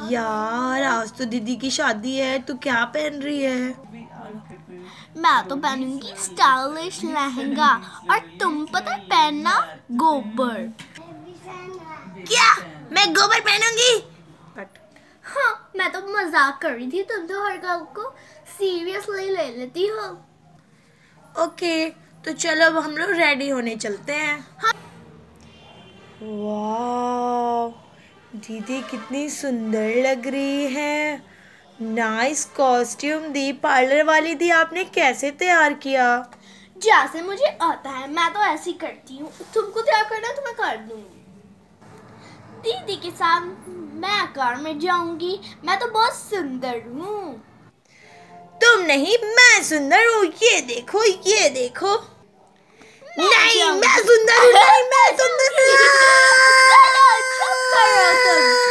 यार आज तो दीदी की शादी है, तू क्या पहन रही है? मैं तो पहनूंगी स्टाइलिश लहंगा और तुम पता पहनना गोबर। क्या मैं गोबर पहनूंगी? हाँ, मैं तो मजाक कर रही थी, तुम तो हर गल को सीरियसली ले लेती हो। ओके, तो चलो अब हम लोग रेडी होने चलते हैं। हाँ। वाह, दीदी कितनी सुंदर लग रही है। नाइस कॉस्ट्यूम दी, पार्लर वाली दी आपने कैसे तैयार किया? जैसे मुझे आता है मैं तो ऐसे ही करती हूँ, तुमको तैयार करना है तो मैं कर दूंगी। दीदी के साथ मैं कार में जाऊंगी, मैं तो बहुत सुंदर हूँ। तुम नहीं, मैं सुंदर हूँ, ये देखो ये देखो। नहीं मैं सुंदर हूँ, नहीं मैं सुंदर हूँ। चुप करो तुम।